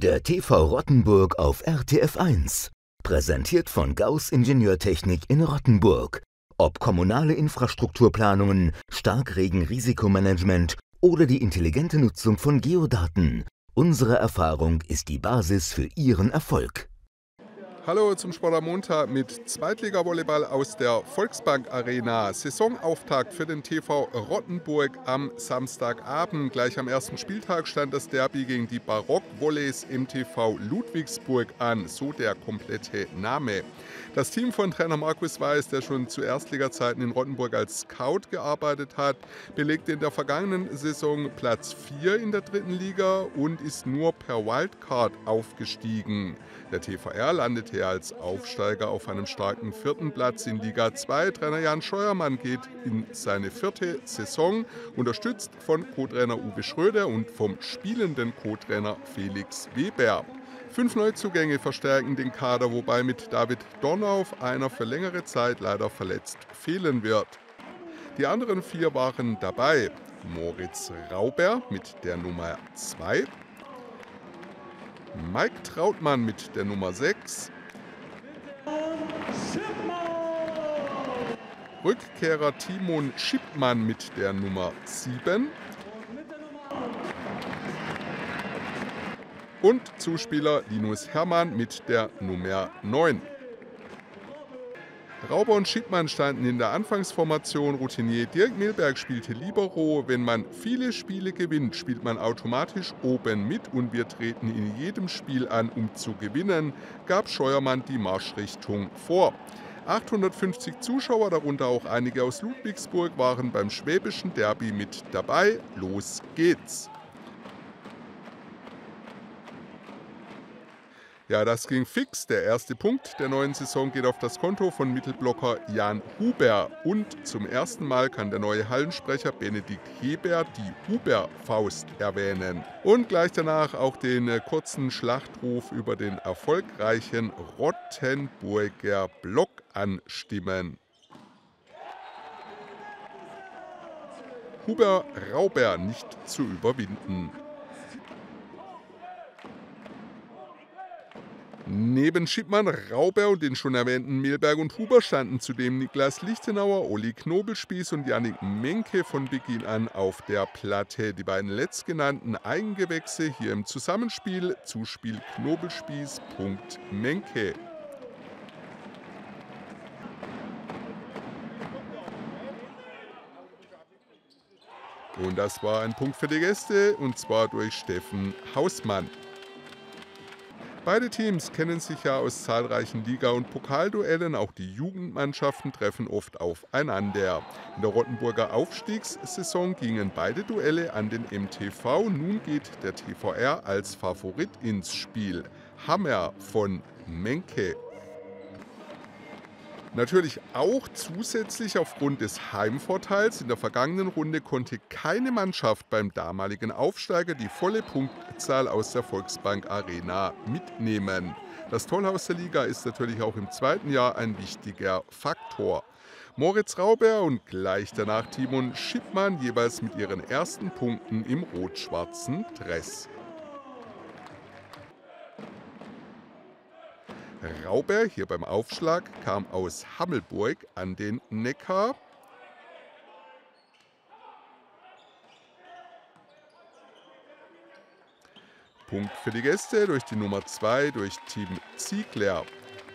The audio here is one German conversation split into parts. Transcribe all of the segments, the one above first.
Der TV Rottenburg auf RTF 1. Präsentiert von Gauss Ingenieurtechnik in Rottenburg. Ob kommunale Infrastrukturplanungen, Starkregen-Risikomanagement oder die intelligente Nutzung von Geodaten. Unsere Erfahrung ist die Basis für Ihren Erfolg. Hallo zum Sport am Montag mit Zweitliga-Volleyball aus der Volksbank Arena. Saisonauftakt für den TV Rottenburg am Samstagabend. Gleich am ersten Spieltag stand das Derby gegen die Barock-Volleys im TV Ludwigsburg an, so der komplette Name. Das Team von Trainer Markus Weiß, der schon zu Erstliga-Zeiten in Rottenburg als Scout gearbeitet hat, belegte in der vergangenen Saison Platz 4 in der dritten Liga und ist nur per Wildcard aufgestiegen. Der TVR landete als Aufsteiger auf einem starken 4. Platz in Liga 2. Trainer Jan Scheuermann geht in seine 4. Saison, unterstützt von Co-Trainer Uwe Schröder und vom spielenden Co-Trainer Felix Weber. 5 Neuzugänge verstärken den Kader, wobei mit David Dornauf einer für längere Zeit leider verletzt fehlen wird. Die anderen 4 waren dabei: Moritz Rauber mit der Nummer 2, Mike Trautmann mit der Nummer 6, Rückkehrer Timon Schippmann mit der Nummer 7 und Zuspieler Linus Hermann mit der Nummer 9. Rauber und Schippmann standen in der Anfangsformation. Routinier Dirk Milberg spielte Libero. Wenn man viele Spiele gewinnt, spielt man automatisch oben mit und wir treten in jedem Spiel an, um zu gewinnen, gab Scheuermann die Marschrichtung vor. 850 Zuschauer, darunter auch einige aus Ludwigsburg, waren beim schwäbischen Derby mit dabei. Los geht's! Ja, das ging fix. Der erste Punkt der neuen Saison geht auf das Konto von Mittelblocker Jan Huber. Und zum ersten Mal kann der neue Hallensprecher Benedikt Heber die Huber-Faust erwähnen. Und gleich danach auch den kurzen Schlachtruf über den erfolgreichen Rottenburger Block anstimmen. Huber Rauber nicht zu überwinden. Neben Schippmann, Rauber und den schon erwähnten Milberg und Huber standen zudem Niklas Lichtenauer, Olli Knobelspieß und Jannik Menke von Beginn an auf der Platte. Die beiden letztgenannten Eigengewächse hier im Zusammenspiel, Zuspiel Knobelspieß, Punkt Menke. Und das war ein Punkt für die Gäste, und zwar durch Steffen Hausmann. Beide Teams kennen sich ja aus zahlreichen Liga- und Pokalduellen, auch die Jugendmannschaften treffen oft aufeinander. In der Rottenburger Aufstiegssaison gingen beide Duelle an den MTV, nun geht der TVR als Favorit ins Spiel. Hammer von Menke. Natürlich auch zusätzlich aufgrund des Heimvorteils. In der vergangenen Runde konnte keine Mannschaft beim damaligen Aufsteiger die volle Punktzahl aus der Volksbank Arena mitnehmen. Das Tollhaus der Liga ist natürlich auch im zweiten Jahr ein wichtiger Faktor. Moritz Rauber und gleich danach Timon Schippmann jeweils mit ihren ersten Punkten im rot-schwarzen Dress. Rauber hier beim Aufschlag kam aus Hammelburg an den Neckar. Punkt für die Gäste durch die Nummer 2 durch Tim Ziegler.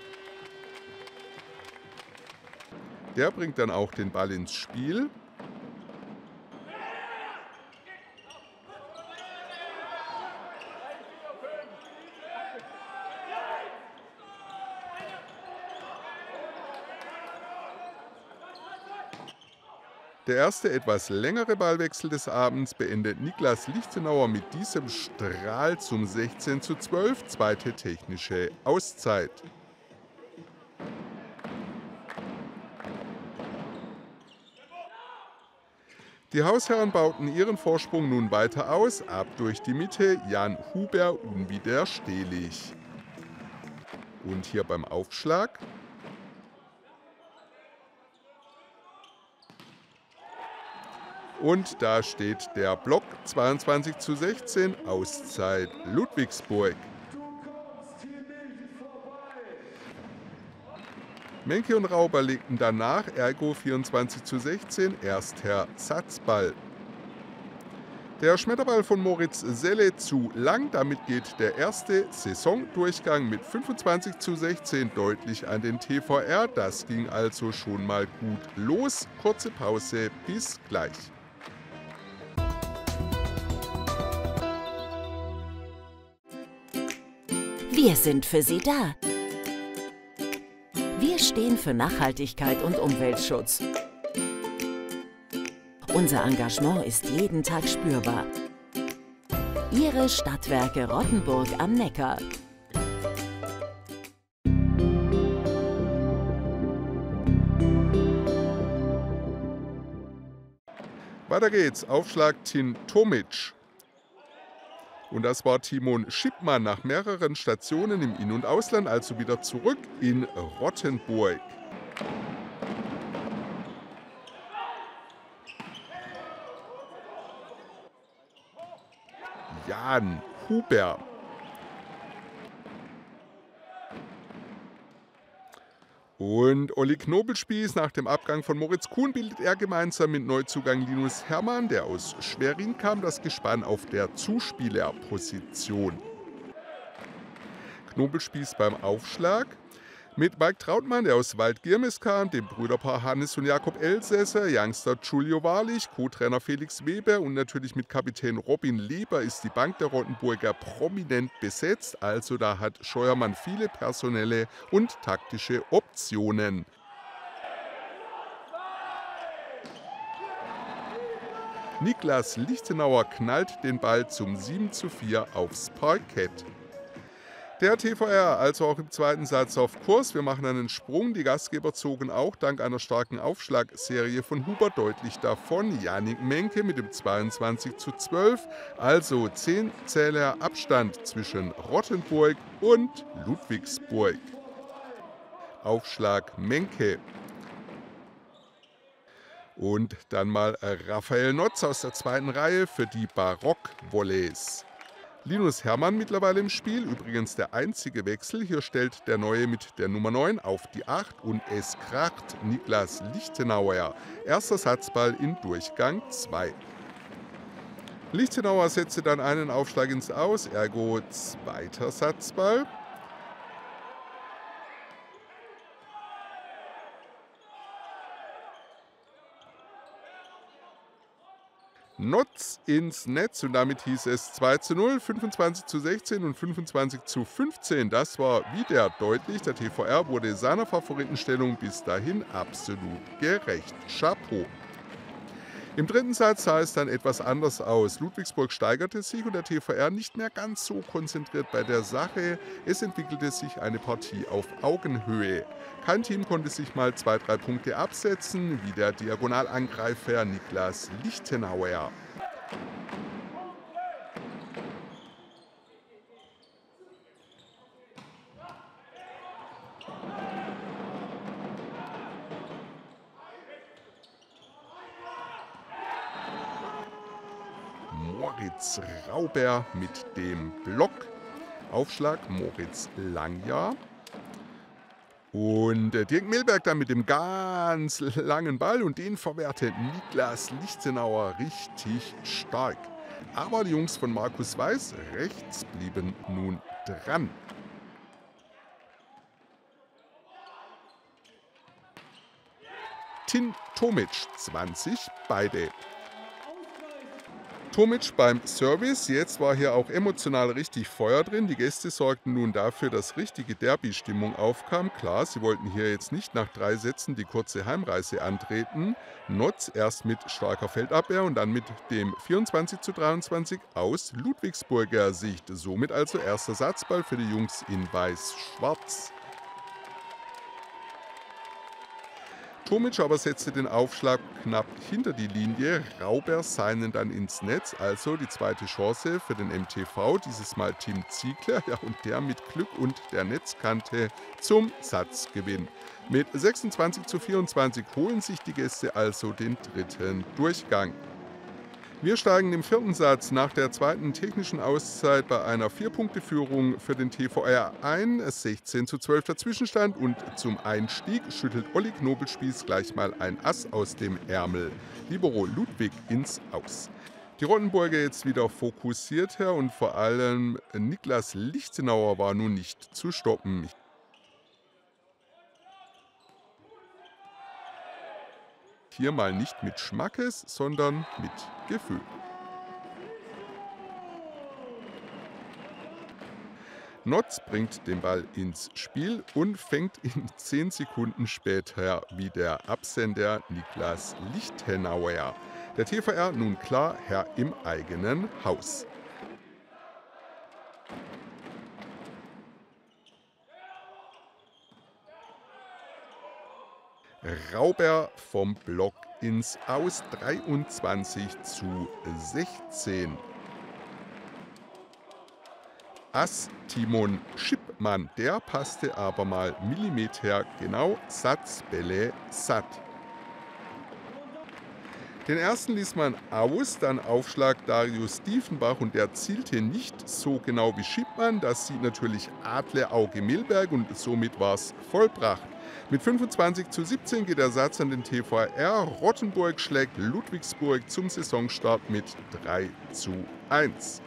Der bringt dann auch den Ball ins Spiel. Der erste etwas längere Ballwechsel des Abends beendet Niklas Lichtenauer mit diesem Strahl zum 16:12, zweite technische Auszeit. Die Hausherren bauten ihren Vorsprung nun weiter aus, ab durch die Mitte, Jan Huber unwiderstehlich. Und hier beim Aufschlag Und da steht der Block 22:16, Auszeit Ludwigsburg. Menke und Rauber legten danach, ergo 24:16, erster Satzball. Der Schmetterball von Moritz Selle zu lang, damit geht der erste Saisondurchgang mit 25:16 deutlich an den TVR. Das ging also schon mal gut los. Kurze Pause, bis gleich. Wir sind für Sie da. Wir stehen für Nachhaltigkeit und Umweltschutz. Unser Engagement ist jeden Tag spürbar. Ihre Stadtwerke Rottenburg am Neckar. Weiter geht's. Aufschlag Tin Tomic. Und das war Timon Schippmann nach mehreren Stationen im In- und Ausland, also wieder zurück in Rottenburg. Jan Huber. Und Olli Knobelspieß nach dem Abgang von Moritz Kuhn bildet er gemeinsam mit Neuzugang Linus Hermann, der aus Schwerin kam, das Gespann auf der Zuspielerposition. Knobelspieß beim Aufschlag. Mit Mike Trautmann, der aus Waldgirmes kam, dem Brüderpaar Hannes und Jakob Elsässer, Youngster Giulio Wahrlich, Co-Trainer Felix Weber und natürlich mit Kapitän Robin Leber ist die Bank der Rottenburger prominent besetzt. Also da hat Scheuermann viele personelle und taktische Optionen. Niklas Lichtenauer knallt den Ball zum 7:4 aufs Parkett. Der TVR also auch im zweiten Satz auf Kurs. Wir machen einen Sprung. Die Gastgeber zogen auch dank einer starken Aufschlagserie von Huber deutlich davon. Jannik Menke mit dem 22:12. Also 10 Zähler Abstand zwischen Rottenburg und Ludwigsburg. Aufschlag Menke. Und dann mal Raphael Notz aus der zweiten Reihe für die Barock-Volleys. Linus Hermann mittlerweile im Spiel, übrigens der einzige Wechsel. Hier stellt der Neue mit der Nummer 9 auf die 8 und es kracht Niklas Lichtenauer. Erster Satzball in Durchgang 2. Lichtenauer setzte dann einen Aufschlag ins Aus, ergo zweiter Satzball. Notz ins Netz und damit hieß es 2:0, 25:16 und 25:15. Das war wieder deutlich. Der TVR wurde seiner Favoritenstellung bis dahin absolut gerecht. Chapeau. Im dritten Satz sah es dann etwas anders aus. Ludwigsburg steigerte sich und der TVR nicht mehr ganz so konzentriert bei der Sache. Es entwickelte sich eine Partie auf Augenhöhe. Kein Team konnte sich mal 2-3 Punkte absetzen, wie der Diagonalangreifer Niklas Lichtenauer. Moritz Rauber mit dem Block. Aufschlag Moritz Langjahr. Und Dirk Milberg dann mit dem ganz langen Ball und den verwertet Niklas Lichtenauer richtig stark. Aber die Jungs von Markus Weiß rechts blieben nun dran. Tin Tomic 20, beide. Tomic beim Service, jetzt war hier auch emotional richtig Feuer drin. Die Gäste sorgten nun dafür, dass richtige Derby-Stimmung aufkam. Klar, sie wollten hier jetzt nicht nach 3 Sätzen die kurze Heimreise antreten. Notz erst mit starker Feldabwehr und dann mit dem 24:23 aus Ludwigsburger Sicht. Somit also erster Satzball für die Jungs in Weiß-Schwarz. Tomic aber setzte den Aufschlag knapp hinter die Linie, Rauber seinen dann ins Netz, also die zweite Chance für den MTV, dieses Mal Tim Ziegler, ja, und der mit Glück und der Netzkante zum Satzgewinn. Mit 26:24 holen sich die Gäste also den dritten Durchgang. Wir steigen im vierten Satz nach der zweiten technischen Auszeit bei einer 4-Punkte-Führung für den TVR ein. 16:12 der Zwischenstand und zum Einstieg schüttelt Olli Knobelspieß gleich mal ein Ass aus dem Ärmel. Libero Ludwig ins Aus. Die Rottenburger jetzt wieder fokussiert her und vor allem Niklas Lichtenauer war nun nicht zu stoppen. Hier mal nicht mit Schmackes, sondern mit Gefühl. Notz bringt den Ball ins Spiel und fängt ihn 10 Sekunden später wie der Absender Niklas Lichtenauer. Der TVR nun klar Herr im eigenen Haus. Rauber vom Block ins Aus, 23:16. Ass Timon Schippmann, der passte aber mal Millimeter genau, Satz Bälle satt. Den ersten ließ man aus, dann Aufschlag Darius Diefenbach und der zielte nicht so genau wie Schippmann. Das sieht natürlich Adler Auge Milberg und somit war es vollbracht. Mit 25:17 geht der Satz an den TVR. Rottenburg schlägt Ludwigsburg zum Saisonstart mit 3:1.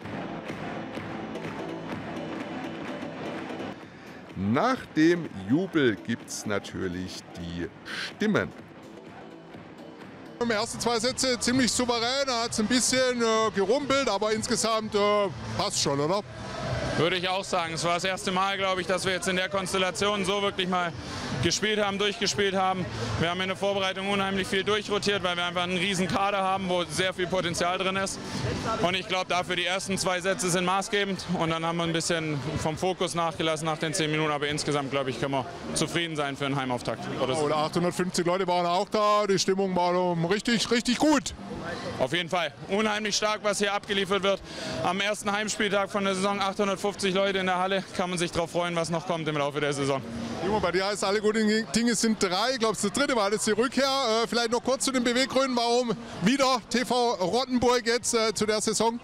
Nach dem Jubel gibt's natürlich die Stimmen. Die ersten 2 Sätze ziemlich souverän, hat es ein bisschen gerumpelt, aber insgesamt passt schon, oder? Würde ich auch sagen. Es war das erste Mal, glaube ich, dass wir jetzt in der Konstellation so wirklich mal gespielt haben, durchgespielt haben. Wir haben in der Vorbereitung unheimlich viel durchrotiert, weil wir einfach einen riesen Kader haben, wo sehr viel Potenzial drin ist. Und ich glaube, dafür die ersten 2 Sätze sind maßgebend. Und dann haben wir ein bisschen vom Fokus nachgelassen nach den 10 Minuten. Aber insgesamt, glaube ich, können wir zufrieden sein für einen Heimauftakt. Oder 850 Leute waren auch da. Die Stimmung war richtig, richtig gut. Auf jeden Fall. Unheimlich stark, was hier abgeliefert wird. Am ersten Heimspieltag von der Saison 850 Leute in der Halle. Kann man sich darauf freuen, was noch kommt im Laufe der Saison. Junge, bei dir heißt alle guten Dinge sind 3. Ich glaube, das dritte Mal ist die Rückkehr. Vielleicht noch kurz zu den Beweggründen. Warum wieder TV Rottenburg jetzt zu der Saison?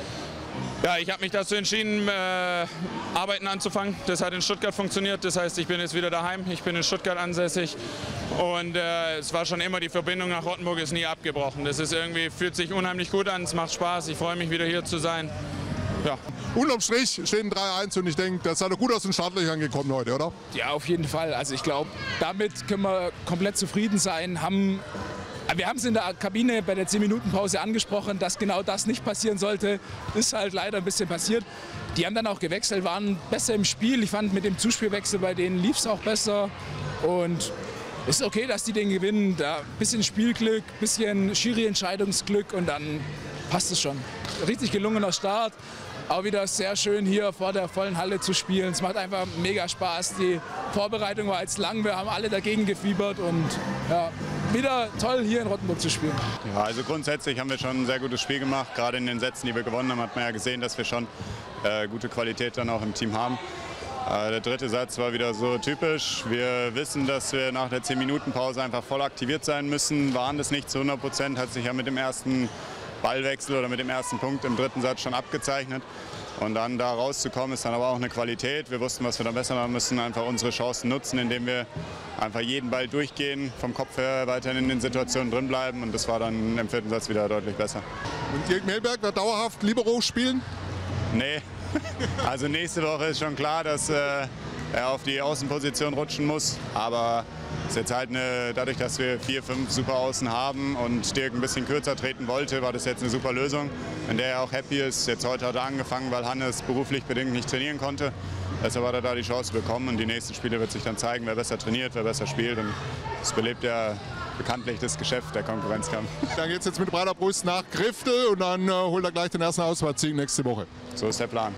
Ja, ich habe mich dazu entschieden, Arbeiten anzufangen. Das hat in Stuttgart funktioniert. Das heißt, ich bin jetzt wieder daheim. Ich bin in Stuttgart ansässig. Und es war schon immer, die Verbindung nach Rottenburg ist nie abgebrochen. Das ist irgendwie, fühlt sich unheimlich gut an. Es macht Spaß. Ich freue mich, wieder hier zu sein. Ja. Unterm Strich steht ein 3:1 und ich denke, das hat gut aus den Startlöchern gekommen heute, oder? Ja, auf jeden Fall. Also ich glaube, damit können wir komplett zufrieden sein. Wir haben es in der Kabine bei der 10-Minuten-Pause angesprochen, dass genau das nicht passieren sollte. Ist halt leider ein bisschen passiert. Die haben dann auch gewechselt, waren besser im Spiel. Ich fand, mit dem Zuspielwechsel bei denen lief es auch besser. Und es ist okay, dass die den gewinnen. Da ein bisschen Spielglück, ein bisschen Schiri-Entscheidungsglück und dann passt es schon. Richtig gelungener Start. Auch wieder sehr schön hier vor der vollen Halle zu spielen. Es macht einfach mega Spaß. Die Vorbereitung war jetzt lang, wir haben alle dagegen gefiebert und ja, wieder toll hier in Rottenburg zu spielen. Ja, also grundsätzlich haben wir schon ein sehr gutes Spiel gemacht. Gerade in den Sätzen, die wir gewonnen haben, hat man ja gesehen, dass wir schon gute Qualität dann auch im Team haben. Der dritte Satz war wieder so typisch. Wir wissen, dass wir nach der 10-Minuten-Pause einfach voll aktiviert sein müssen. Waren das nicht zu 100%, hat sich ja mit dem ersten Ballwechsel oder mit dem ersten Punkt im dritten Satz schon abgezeichnet. Und dann da rauszukommen, ist dann aber auch eine Qualität. Wir wussten, was wir dann besser machen müssen, einfach unsere Chancen nutzen, indem wir einfach jeden Ball durchgehen, vom Kopf her weiterhin in den Situationen drin bleiben. Und das war dann im vierten Satz wieder deutlich besser. Und Dirk Melberg wird dauerhaft Libero spielen? Nee, also nächste Woche ist schon klar, dass er auf die Außenposition rutschen muss. Aber es ist jetzt halt dadurch, dass wir 4, 5 super Außen haben und Dirk ein bisschen kürzer treten wollte, war das jetzt eine super Lösung, in der er auch happy ist. Jetzt heute hat er angefangen, weil Hannes beruflich bedingt nicht trainieren konnte. Deshalb hat er da die Chance bekommen und die nächsten Spiele wird sich dann zeigen, wer besser trainiert, wer besser spielt. Und das belebt ja bekanntlich das Geschäft, der Konkurrenzkampf. Dann geht es jetzt mit breiter Brust nach Griftel und dann holt er gleich den ersten Auswärtssieg nächste Woche. So ist der Plan.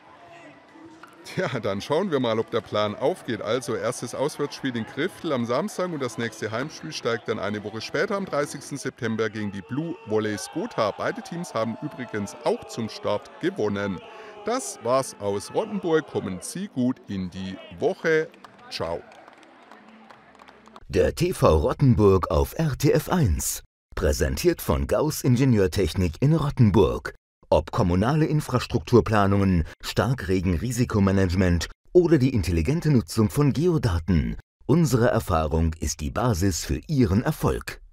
Ja, dann schauen wir mal, ob der Plan aufgeht. Also erstes Auswärtsspiel in Griftel am Samstag und das nächste Heimspiel steigt dann eine Woche später am 30. September gegen die Blue Volleys Gotha. Beide Teams haben übrigens auch zum Start gewonnen. Das war's aus Rottenburg. Kommen Sie gut in die Woche. Ciao. Der TV Rottenburg auf RTF1. Präsentiert von Gauss Ingenieurtechnik in Rottenburg. Ob kommunale Infrastrukturplanungen, Starkregen-Risikomanagement oder die intelligente Nutzung von Geodaten. Unsere Erfahrung ist die Basis für Ihren Erfolg.